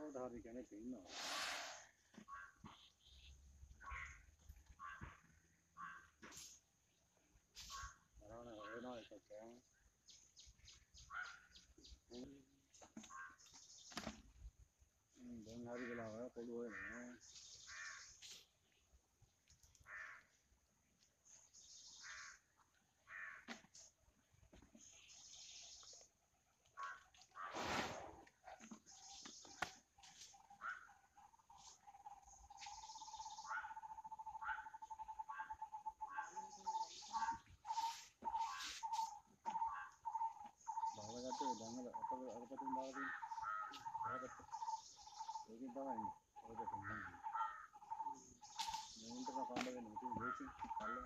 හරි කෙනෙක් ඉන්නවා. බලන්න වෙනවා එකක් ගන්න. දැන් හරි වෙලාව පොළු වෙනවා. බලගත්තේ දඟල අරපතින් දාලා තියෙන. ඒකෙන් තමයි ඔය දෙකෙන්. මේන්ට කන්න වෙන ඉතින් ලේසි කල්ල